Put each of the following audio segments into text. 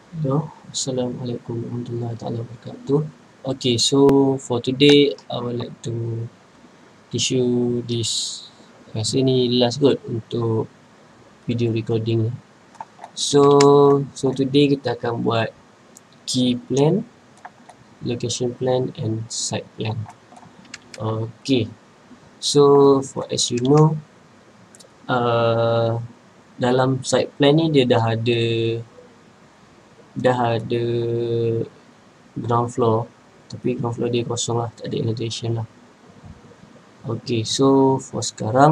Hello, Assalamualaikum warahmatullahi taala wabarakatuh. Okay, so for today I would like to teach you this. Rasa ni last kot untuk video recording ni. So today kita akan buat key plan, location plan and site plan. Okay, so for as you know, dalam site plan ni dia dah ada ground floor, tapi ground floor dia kosong lah, tak ada annotation lah. Okay, so for sekarang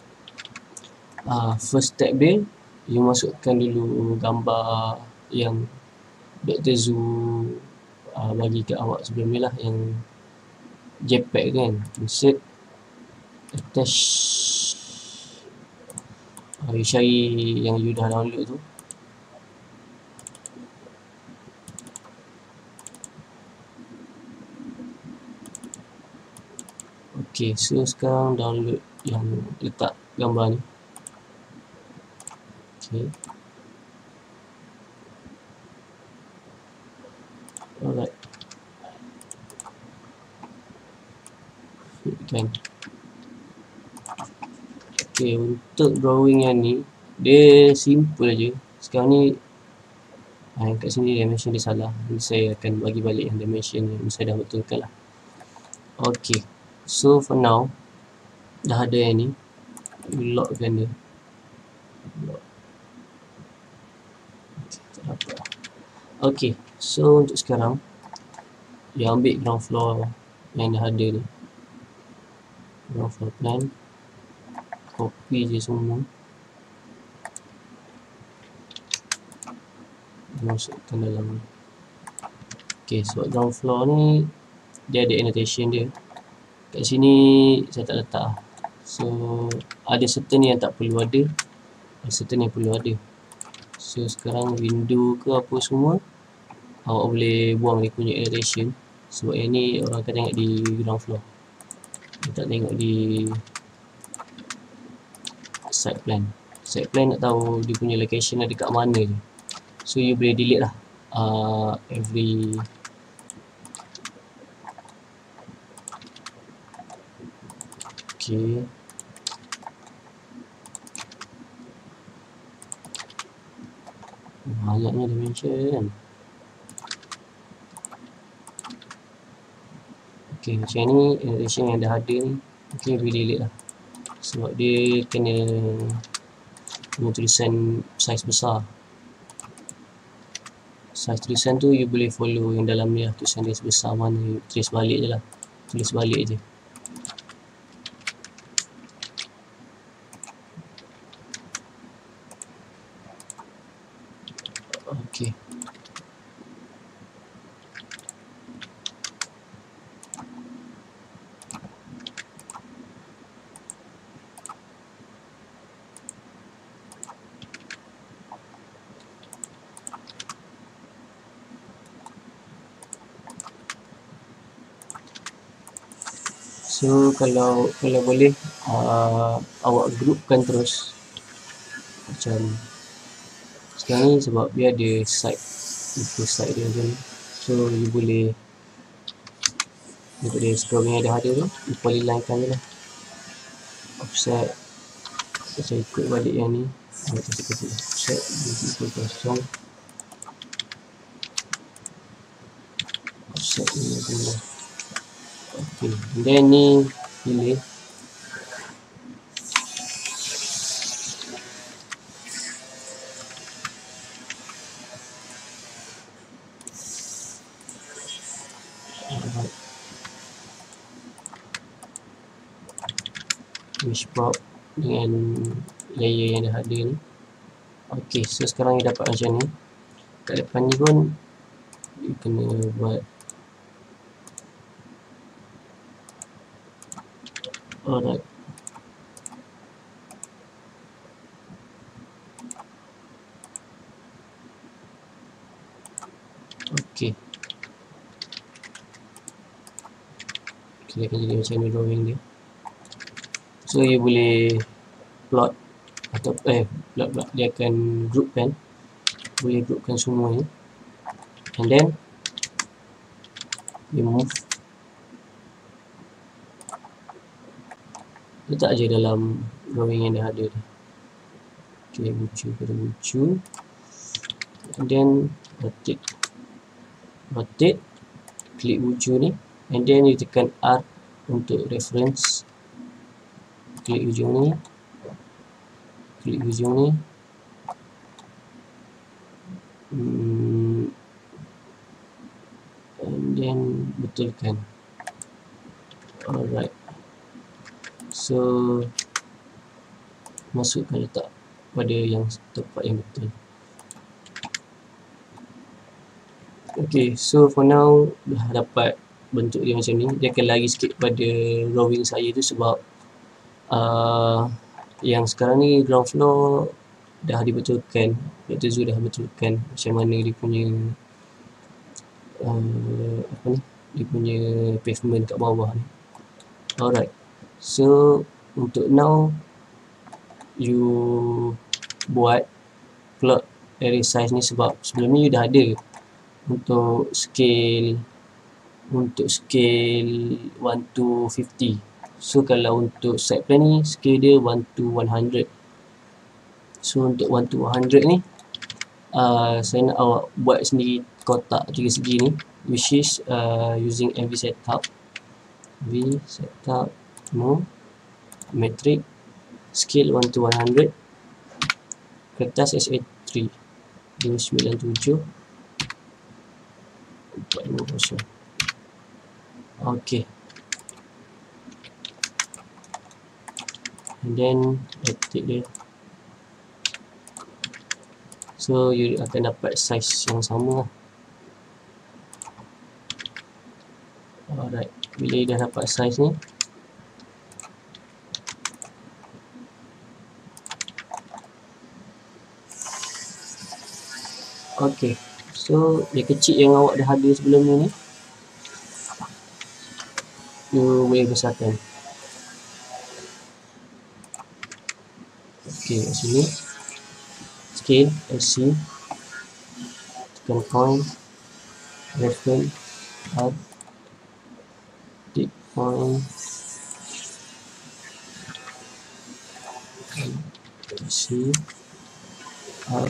first step dia, you masukkan dulu gambar yang Dr. Zoo bagi kat awak sebelum ni lah, yang JPEG kan. Insert, attach, you cari yang you dah download tu. Okay, so sekarang download yang letak gambar ni. Okay. Alright. Kan. Okay, untuk drawing yang ni, dia simple je. Sekarang ni, kat sini dimension dia salah. Saya akan bagi balik yang dimension yang saya dah betulkan lah. Okay, so for now, dah ada yang ni. Lockkan dia. Okay, so untuk sekarang, you ambil ground floor yang dah ada ni. Ground floor plan. Copy je semua. Masukkan dalam ni. Okay, sebab ground floor ni dia ada annotation dia. Kat sini saya tak letak. So ada certain yang tak perlu ada, ada certain yang perlu ada. So sekarang window ke apa semua awak boleh buang dia punya annotation, sebab yang ni orang akan tengok di ground floor, dia tak tengok di site plan. Site plan nak tahu dia punya location ada kat mana je. So you boleh delete lah every okay. Banyaknya dimension. Okay, macam ni annotation yang dah ada ni, okay, boleh delete lah, sebab dia kena tulisan size besar. Size tulisan tu you boleh follow yang dalam ni lah, tulisan dia sebesar mana, you tulis balik je lah, tulis balik je. Okay. So kalau boleh awak groupkan terus macam sekarang ni, sebab dia ada side, itu side dia macam ni. So you boleh untuk dia scroll yang dah ada tu, you polyline-kan je lah. Offset, saya ikut balik yang ni, offset equal kosong, offset ni dulu. Okay, then ni pilih mesh prop dengan layer yang dah ada ni. Okay, so sekarang you dapat macam ni. Kat depan ni pun you kena buat alright. Okay, dia akan jadi macam ni drawing dia. So you boleh plot atau plot dia akan groupkan, boleh groupkan semua ni. and then you move, letak je dalam drawing yang dah ada ni. Okay, bucu pada bucu, and then rotate, klik bucu ni, and then you tekan R untuk reference, klik hujung ni, and then betulkan. Alright, so masukkan letak pada yang tempat yang betul. Okay, so for now dah dapat bentuk dia macam ni. Dia akan lari sikit pada drawing saya tu sebab yang sekarang ni ground floor dah dibetulkan, Dr. Zul dah betulkan macam mana dia punya dia punya pavement kat bawah ni. Alright, so untuk now you buat plot area size ni sebab sebelum ni you dah ada untuk scale 1:50. So kalau untuk side plan ni scale dia 1:100. So untuk 1:100 ni saya nak awak buat sendiri kotak 3 segi ni, which is using MV setup, no metric, scale 1:100, kertas SA3 297 450. Okay, and then rotate dia, so you akan dapat size yang sama lah. Alright, bila you dah dapat size ni, okay, so yang kecil yang awak dah ada sebelum ni you boleh besarkan. Okay, kat sini scale SC, tekan point, reference, up, tick point, SC, up,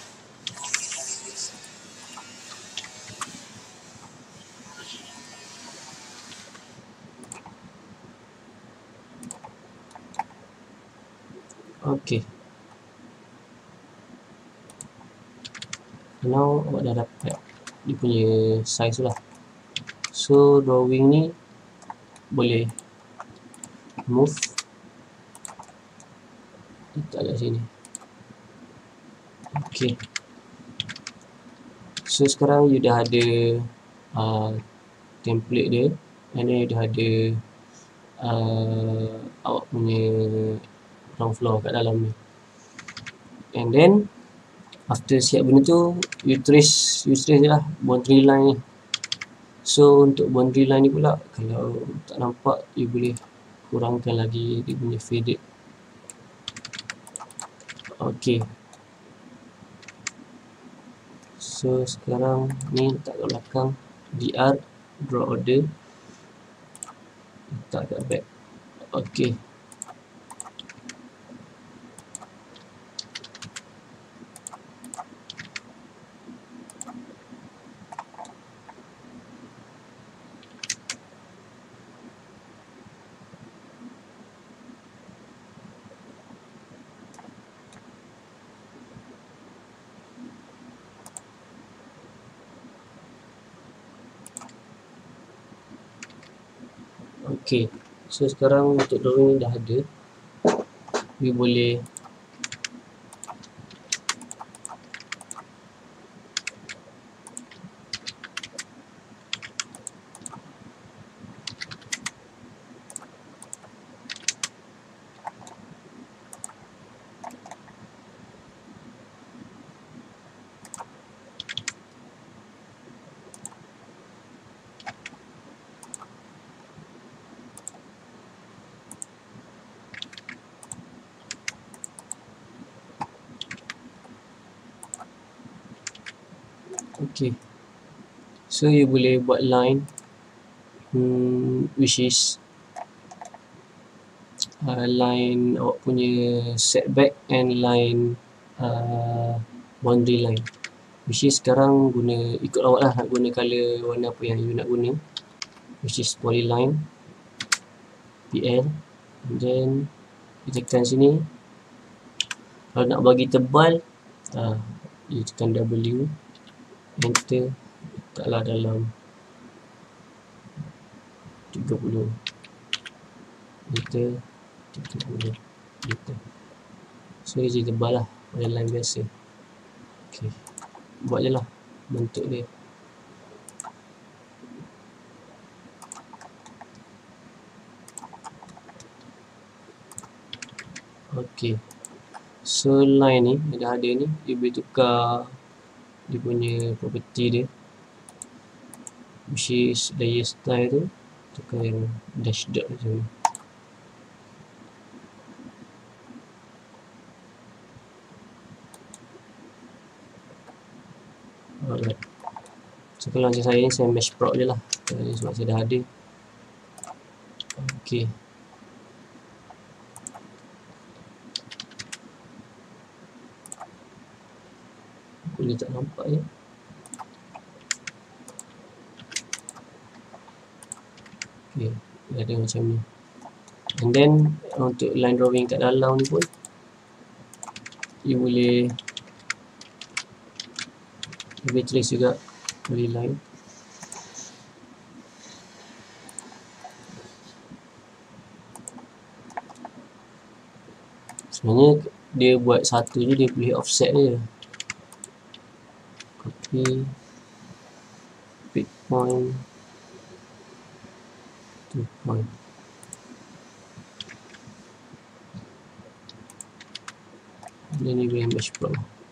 okay. Now awak dah dapat dia punya size lah. So drawing ni boleh move, letak kat sini. Okay, so sekarang you dah ada template dia, and then you dah ada awak punya ground floor kat dalam ni. And then after siap benda tu, you trace je lah boundary line ni. So untuk boundary line ni pula, kalau tak nampak, you boleh kurangkan lagi dia punya faded. Okay, so sekarang ni letak kat belakang, DR, draw order, letak kat back. Okay, okay, so sekarang untuk drawing ni dah ada, you boleh okay, So you boleh buat line which is line awak punya setback and line boundary line, which is sekarang guna ikut awak lah nak guna colour warna apa yang you nak guna, which is polyline PL. And then you tekan sini. Kalau nak bagi tebal, you tekan W, enter, letaklah dalam 30, enter, 30, enter. So dia jadi tebal lah pada line biasa. Okay, buat je lah bentuk dia. Okay, so line ni dah ada ni, dia boleh tukar dia punya property dia, which is layer style tu, tukar yang dash dot macam ni. Alright, so kalau macam saya ni, saya mesh prop je lah sebab saya dah ada. Okay, boleh tak nampak je. Okay, dia ada macam ni. And then untuk line drawing kat dalam ni pun you boleh trace juga dari line. Sebenarnya dia buat satu je, dia boleh offset je. Copy, pick point, 2 point. Dan ni boleh mesh prop.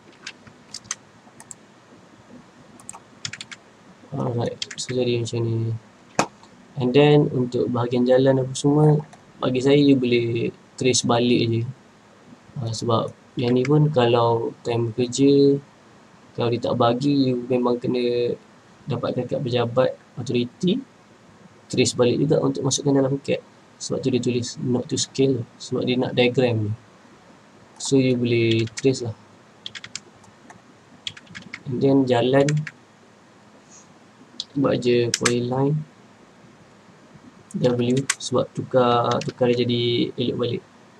Alright, so jadi macam ni. And then untuk bahagian jalan apa semua, bagi saya you boleh trace balik je. Sebab yang ni pun kalau time kerja, kalau dia tak bagi, you memang kena dapatkan kat pejabat authority, trace balik juga untuk masukkan dalam CAD. Sebab tu dia tulis not to scale, sebab dia nak diagram ni. So you boleh trace lah. And then jalan, buat je polyline W, sebab tukar dia jadi elok balik.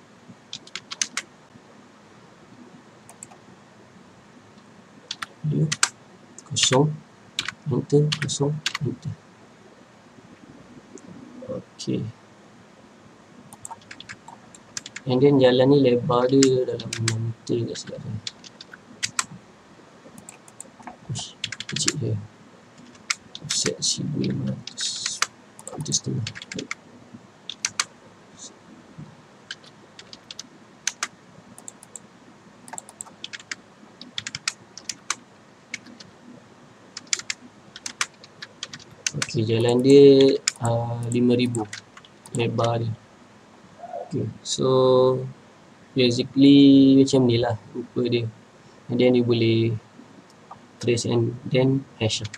Dia kosong, enter, kosong, enter. Okay, and then jalan ni lebar dia dalam 6 meter kat silap saya. Ush, kecil dia. Offset 1500, 4.5. Okay, jalan dia 5000 lebar dia. Okay, so basically macam ni lah rupa dia. And then you boleh trace and then hash lah.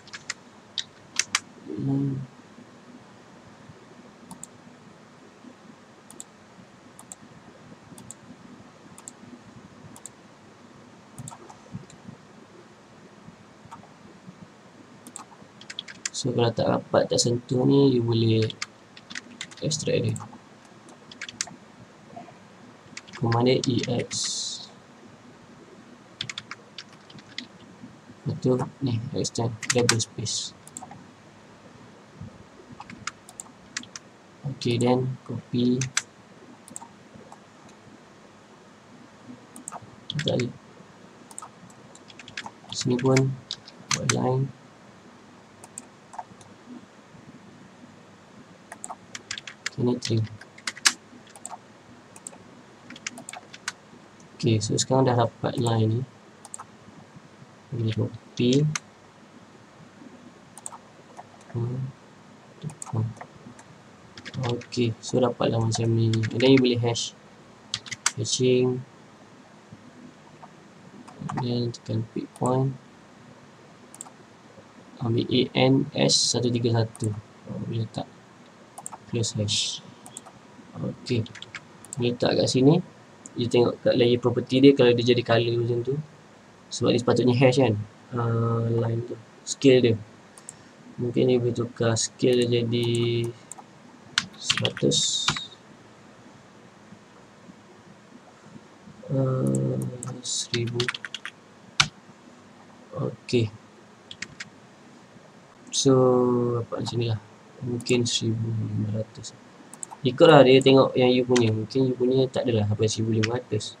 So kalau tak rapat, tak sentuh ni, you boleh extract dia. Command dia EX. Betul ni, extend double space. Okay, then copy. Letak je. Sini pun buat line. Ini trim. Okay, so sekarang dah dapat line ni. Boleh copy. Okay, so dapatlah macam ni. And then you boleh hash. Hashing. And then tekan pick point. ambil ANS131, boleh letak close hash. Ok, boleh letak kat sini. Dia tengok kat layer property dia, kalau dia jadi color macam tu, sebab dia sepatutnya hash kan, line tu, scale dia mungkin dia boleh tukar scale jadi 100, 1000. ok, so apa macam ni lah, mungkin 1500. Ikutlah dia tengok yang you punya, mungkin you punya tak adalah sampai 1500.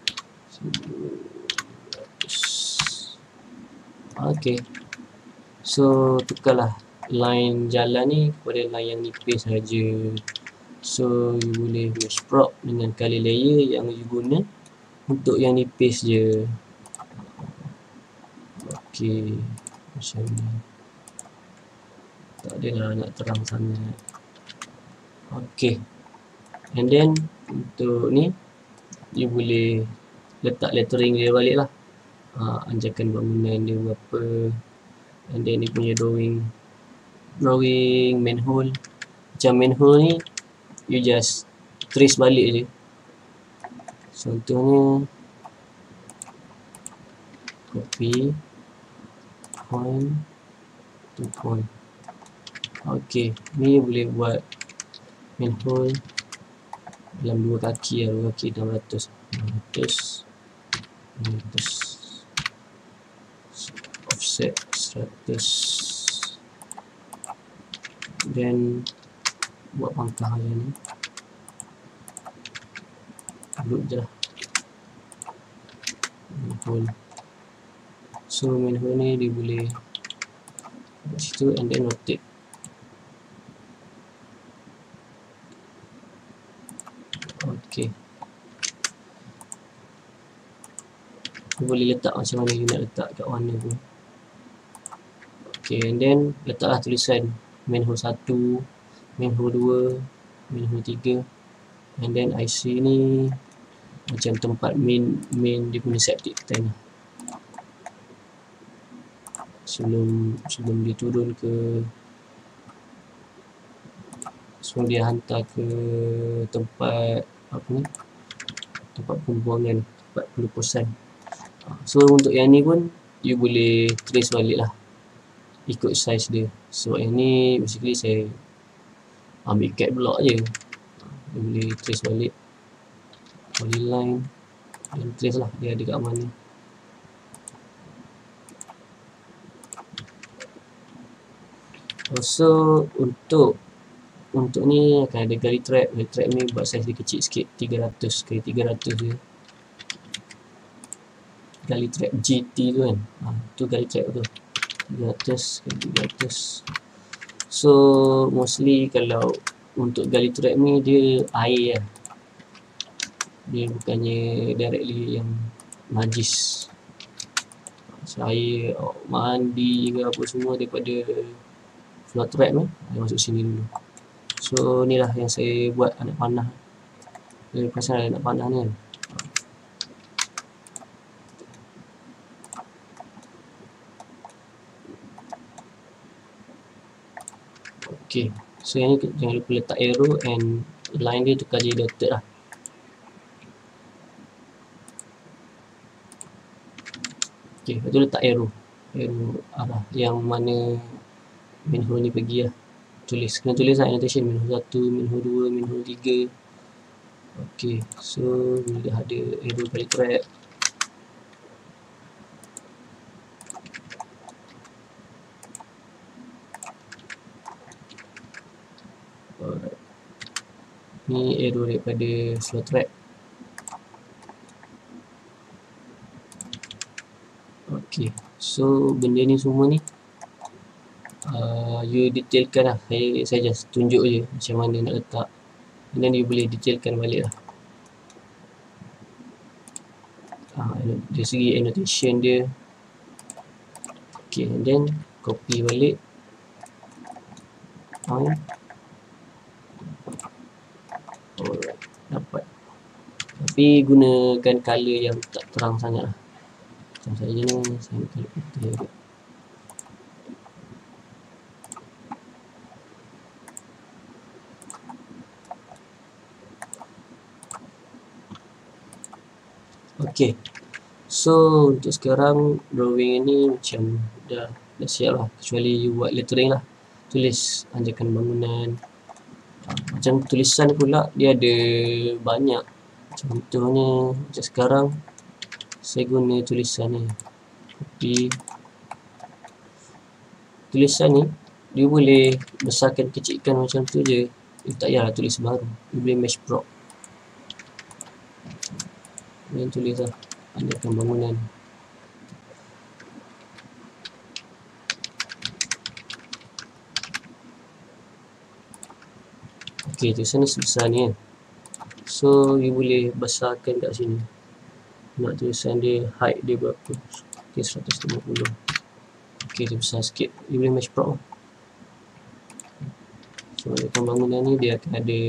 Ok, so tukarlah line jalan ni kepada line yang nipis saja. So you boleh match prop dengan color layer yang you guna untuk yang nipis je. Ok, macam ni, tak adalah nak terang sangat. Ok, and then untuk ni you boleh letak lettering dia balik lah, anjakan bangunan dia berapa, and then dia punya drawing manhole. Macam manhole ni you just trace balik je. Contohnya copy point to point. Ok, ni boleh buat manhole dalam 2 kaki lah, 2 kaki 600 offset 100, then buat pangkah je ni, loop je lah manhole. So manhole ni dia boleh kat situ and then rotate. Ok, you boleh letak macam mana you nak letak kat warna tu. Ok, and then letaklah tulisan manhole 1, manhole 2, manhole 3, and then IC ni macam tempat main dia punya septic tank lah. Sebelum dia turun ke, sebelum dia hantar ke tempat apa ni, tempat pembuangan, tempat pelupusan. So untuk yang ni pun you boleh trace balik lah ikut size dia. Sebab yang ni basically saya ambil cat block je, you boleh trace balik polyline dan trace lah dia ada kat mana. Also untuk ni akan ada gali trap. Gali trap ni buat saiz dia kecil sikit, 300 x 300 je. Gali trap GT tu kan, tu gali trap tu 300 x 300. So mostly kalau untuk gali trap ni dia air lah, dia bukannya directly yang najis. So air mandi ke apa semua daripada floor trap ni dia masuk sini dulu. So ni lah yang saya buat anak panah. Saya pasal anak panah ni kan. Ok, so yang ni jangan lupa letak arrow and line dia tukar jadi dotted lah. Ok, lepas tu letak arrow arah yang mana manhole ni pergi lah. Kena tulis lah annotation manhole 1, manhole 2, manhole 3. Ok, so bila dah ada arrow balik trap, alright, ni arrow daripada floor trap. Ok, so benda ni semua ni you detailkan lah. Saya just tunjuk je macam mana nak letak, and then you boleh detailkan balik lah. Dari segi annotation dia. Ok, and then copy balik point. Alright, dapat. Tapi gunakan color yang tak terang sangat lah. Macam saya ni, saya nak color putih agak. Okay, so untuk sekarang drawing ini macam dah siap lah, kecuali you buat lettering lah, tulis anjakan bangunan. Macam tulisan pula dia ada banyak, contohnya macam sekarang saya guna tulisan ni, tapi tulisan ni dia boleh besarkan kecilkan macam tu je, you tak payah tulis baru, you boleh match prop dan tulis lah anjakan bangunan. Okay, tulisan ni sebesar ni kan, so you boleh besarkan kat sini. Nak tulisan dia height dia berapa, okay, 150. Okay, dia besar sikit, you boleh match prop lah. So anjakan bangunan ni dia akan ada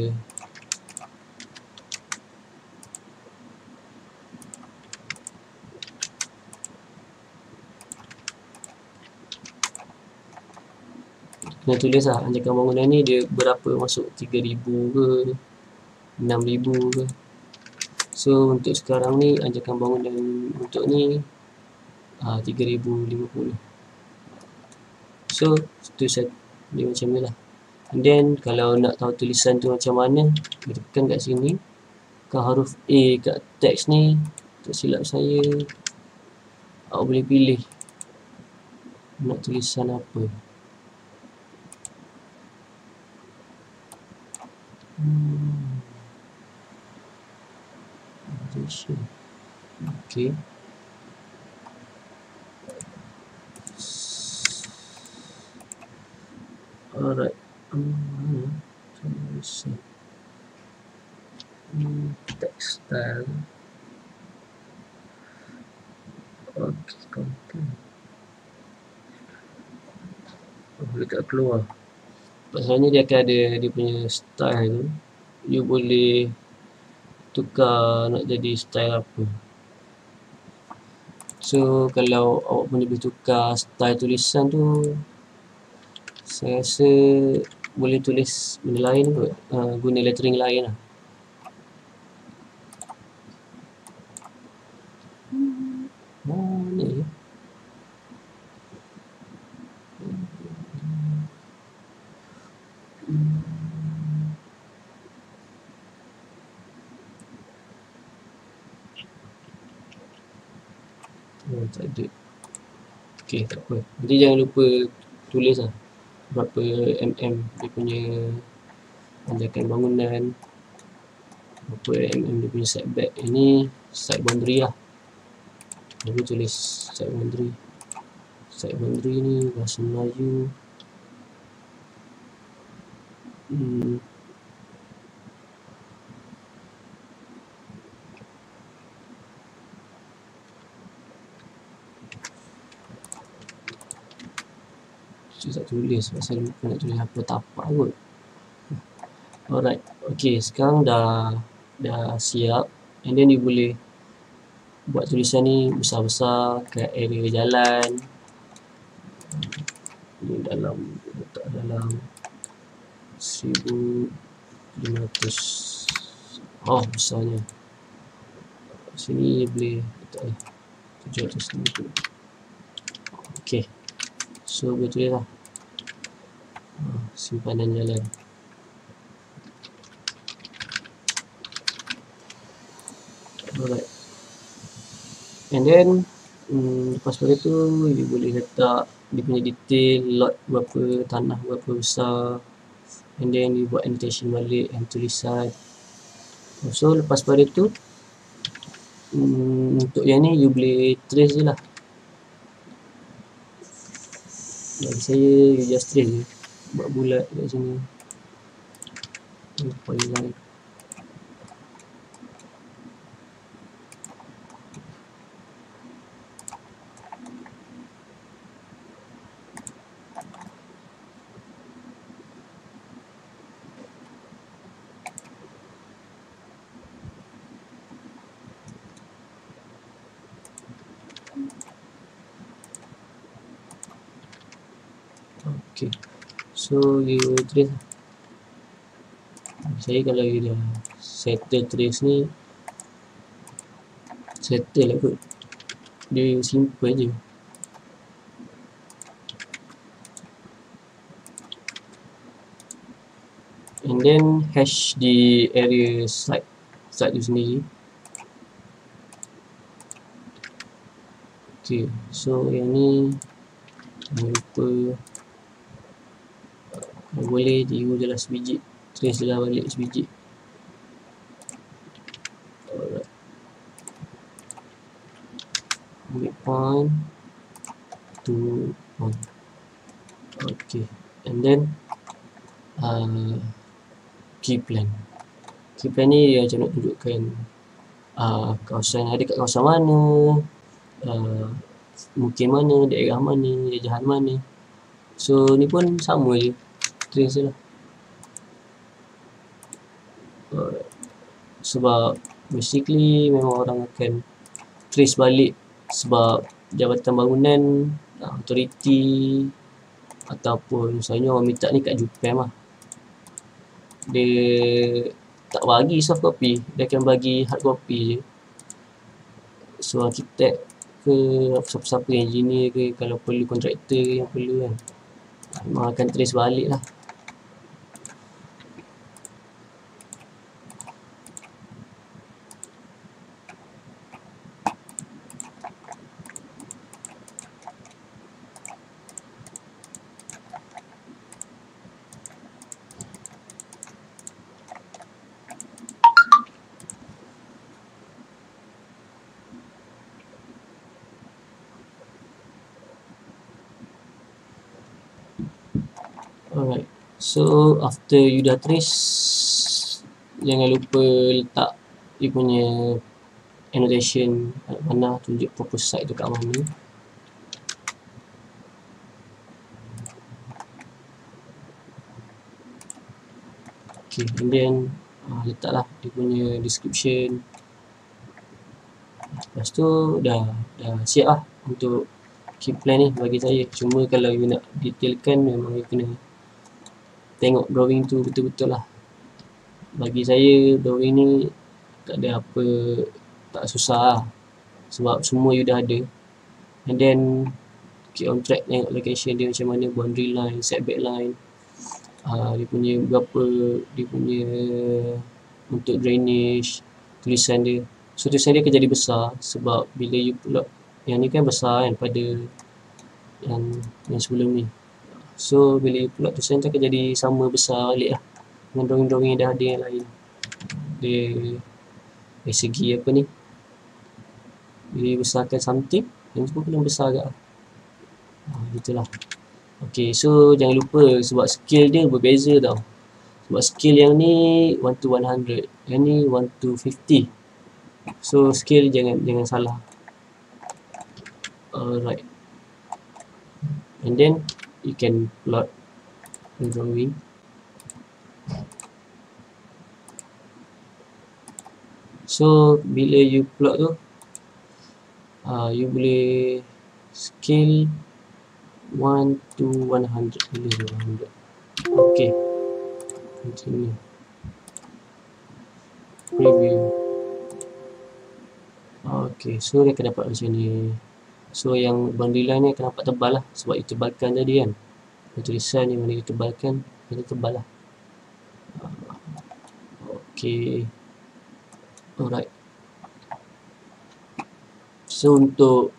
kena tulis lah anjakan bangunan ni dia berapa masuk, 3,000 ke 6,000 ke. So untuk sekarang ni anjakan bangunan untuk ni 3,050. So tulisan dia macam ni lah. And then kalau nak tahu tulisan tu macam mana, tekan kat sini kan huruf A kat teks ni, tak silap saya awak boleh pilih nak tulisan apa. Okay, alright. Textile. Okay, content. Boleh tak keluar. Masalahnya dia akan ada dia punya style tu. You boleh tukar nak jadi style apa. So kalau awak pun boleh tukar style tulisan tu, saya rasa boleh tulis benda lain kot, guna lettering lain lah. Mana ya? Oh, tak ada. Okay, tak apa. Nanti jangan lupa tulis lah berapa mm dia punya anjakan bangunan, berapa mm dia punya setback. Ini side boundary lah. Lalu tulis side boundary. Side boundary ni bahasa Melayu. Saya tak tulis pasal lupa nak tulis apa, tapak kot. Alright, okay, sekarang dah siap. And then you boleh buat tulisan ni besar-besar kat area jalan. Ni dalam, letak dalam 1,500. Oh, besarnya. Sini boleh letak 750. Okay, so boleh tulis lah simpanan jalan. Alright, and then lepas pada tu you boleh letak dia punya detail, lot berapa, tanah berapa besar, and then you buat annotation balik and tulisan. So lepas pada tu untuk yang ni you boleh trace je lah. Bagi saya you just trace je, buat bulat kat sini, point line. Okay, so you trace. Saya kalau you dah settle trace ni, settle lah kot. Dia simple je. And then hash di area site tu sendiri. Okay, so yang ni jangan lupa kalau boleh diu je lah sebiji, trace je lah balik sebiji. Alright, midpoint to 1. Okay, and then key plan ni dia macam nak tunjukkan kawasan ada kat kawasan mana, mungkin mana, daerah mana, jajahan mana. So ni pun sama je, trace je lah. Sebab basically memang orang akan trace balik sebab jabatan bangunan, authority ataupun misalnya orang minta ni kat JUPAM lah, dia tak bagi soft copy, dia akan bagi hard copy je. So arkitek ke siapa-siapa engineer ke, kalau perlu kontraktor yang perlu kan, memang akan trace balik lah. Alright, so after you dah trace, jangan lupa letak dia punya annotation kat mana, tunjuk proposed site tu kat mana. Okay, and then letaklah dia punya description. Lepas tu dah siap lah untuk key plan ni bagi saya. Cuma kalau you nak detailkan, memang you kena tengok drawing tu betul-betul lah. Bagi saya drawing ni tak ada apa, tak susah lah, sebab semua you dah ada. And then keep on track, tengok location dia macam mana, boundary line, setback line, dia punya berapa, dia punya untuk drainage, tulisan dia. So tulisan dia akan jadi besar sebab bila you plot, yang ni kan besar kan pada yang sebelum ni. So bila you plot tulisan tu akan jadi sama besar balik lah dengan drawing-drawing yang dah ada yang lain. Dia dari segi apa ni, bila besarkan something, yang semua kena besar agak lah. Gitulah. Okay, so jangan lupa sebab scale dia berbeza tau. Sebab scale yang ni 1 to 100, yang ni 1 to 50. So scale jangan salah. Alright, and then you can plot the drawing. So bila you plot tu, you boleh scale 1 to 100. Okay, continue, preview. Okay, so dia akan dapat macam ni. So yang boundary line ni akan nampak tebal lah sebab you tebalkan tadi kan. Tulisan ni mana you tebalkan, dia tebal lah. Okay, alright. So untuk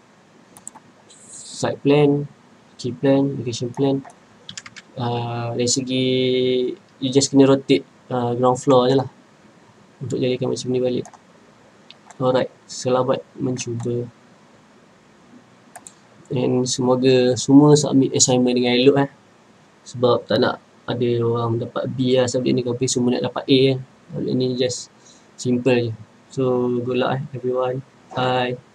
site plan, key plan, location plan, dari segi you just kena rotate ground floor je lah untuk jadikan macam ni balik. Alright, selamat mencuba. And semoga semua submit assignment dengan elok sebab tak nak ada orang dapat B lah subjek ni, tapi semua nak dapat A kan. Ini just simple je. So good luck everyone. Bye.